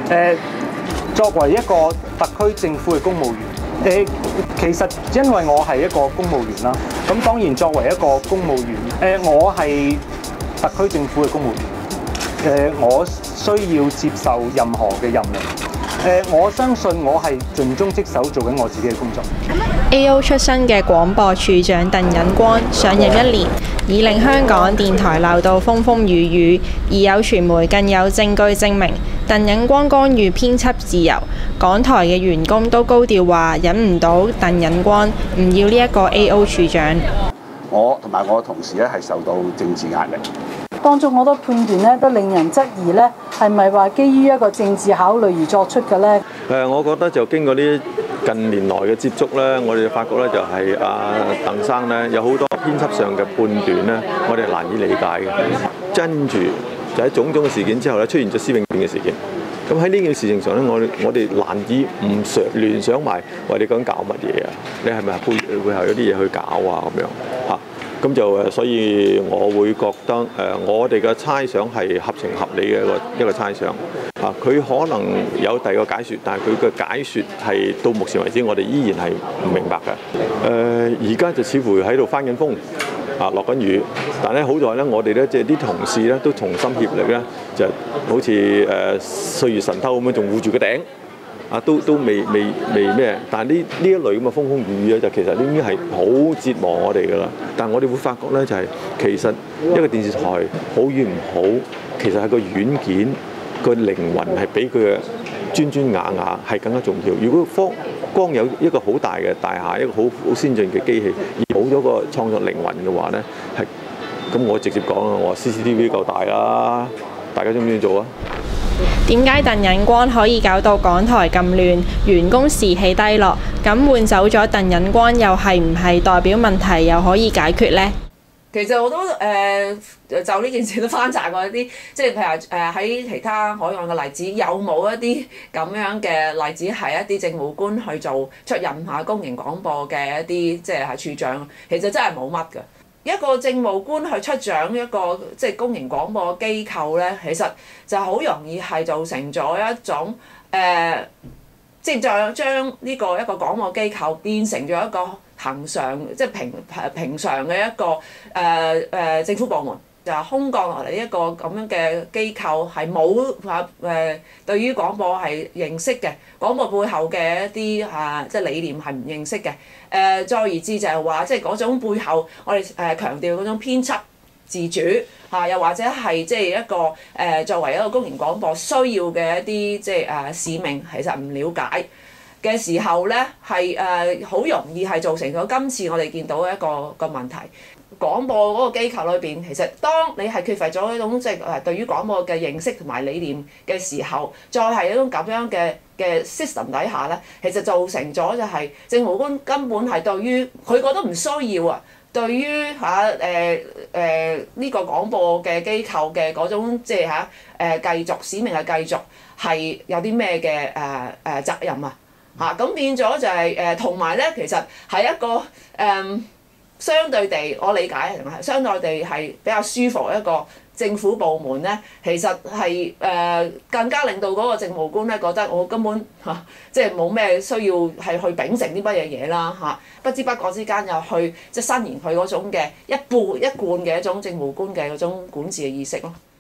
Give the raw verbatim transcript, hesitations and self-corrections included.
誒，作為一個特區政府嘅公務員，誒，其實因為我係一個公務員啦，咁當然作為一個公務員，誒，我係特區政府嘅公務員，誒，我需要接受任何嘅任命。誒，我相信我係盡忠職守，做緊我自己嘅工作。 A O 出身嘅廣播處長鄧忍光上任一年，已令香港電台鬧到風風雨雨，而有傳媒更有證據證明鄧忍光干預編輯自由。港台嘅員工都高調話忍唔到鄧忍光，唔要呢一個 A O 處長。 我同埋我嘅同事咧係受到政治壓力。 當中好多判斷咧都令人質疑咧，係咪話基於一個政治考慮而作出嘅咧？ 誒，我覺得就經過呢近年來嘅接觸咧，我哋發覺咧就係阿鄧生咧有好多編輯上嘅判斷咧，我哋難以理解嘅。跟住就喺種種嘅事件之後咧，出現咗施永健嘅事件。咁喺呢件事情上咧，我哋我哋難以唔想聯想埋，喂，你究竟搞乜嘢啊？你係咪背背後有啲嘢去搞啊？咁樣嚇。咁就誒，所以我會覺得誒、呃，我哋嘅猜想係合情合理嘅一個一個猜想。啊，佢可能有第二個解説，但係佢嘅解説係到目前為止，我哋依然係唔明白嘅。誒、呃，而家就似乎喺度翻緊風，啊，落緊雨。但係咧，好在咧，我哋咧即係啲同事咧都同心協力咧，就好似誒歲月神偷咁樣，仲護住個頂。啊，都都未未未咩？但係呢呢一類咁嘅風風雨雨咧，就其實已經係好折磨我哋㗎啦。但係我哋會發覺咧，就係、是、其實一個電視台好與唔好，其實係個軟件個靈魂係比佢嘅磚磚瓦瓦係更加重要。如果光光有一個好大嘅大廈，一個好好先進嘅機器，而冇咗個創作靈魂嘅話咧，係咁我直接講啦，我話 C C T V 夠大啦，大家中唔中意做啊？ 點解鄧忍光可以搞到港台咁亂，員工士氣低落？咁換走咗鄧忍光，又係唔係代表問題又可以解決呢？ 其實我都誒、呃、就呢件事都翻查過一啲，即係譬如誒喺其他海外嘅例子，有冇一啲咁樣嘅例子係一啲政務官去做出任下公營廣播嘅一啲即係係處長？其實真係冇乜㗎。一個政務官去出掌一個即係公營廣播機構咧，其實就好容易係造成咗一種誒、呃，即係將將呢個一個廣播機構變成咗一個恆常即係平平常嘅一個誒誒、呃呃、政府部門。就空降落嚟一個咁樣嘅機構，係冇話誒對於廣播係認識嘅，廣播背後嘅一啲啊即係理念係唔認識嘅。誒、呃、再而至就係話，即係嗰種背後我哋誒強調嗰種編輯自主嚇、啊，又或者係即係一個誒、呃、作為一個公營廣播需要嘅一啲即係誒使命，其實唔了解嘅時候咧，係誒好容易係造成咗今次我哋見到嘅一個一個問題。廣播嗰個機構裏邊，其實當你係缺乏咗一種即係誒對於廣播嘅認識同埋理念嘅時候，再係一種咁樣嘅嘅 system 底下咧，其實造成咗就係政務官根本係對於佢覺得唔需要啊，對於嚇誒誒呢個廣播嘅機構嘅嗰種即係嚇誒繼續使命嘅繼續係有啲咩嘅誒誒責任啊嚇，咁變咗就係誒同埋咧，其實係一個誒。呃相對地，我理解係相對地係比較舒服一個政府部門咧，其實係誒、呃、更加令到嗰個政務官咧覺得我根本嚇、啊、即係冇咩需要係去秉承啲乜嘢嘢啦嚇，不知不覺之間又去即係伸延佢嗰種嘅一貫一貫嘅一種政務官嘅嗰種管治嘅意識咯。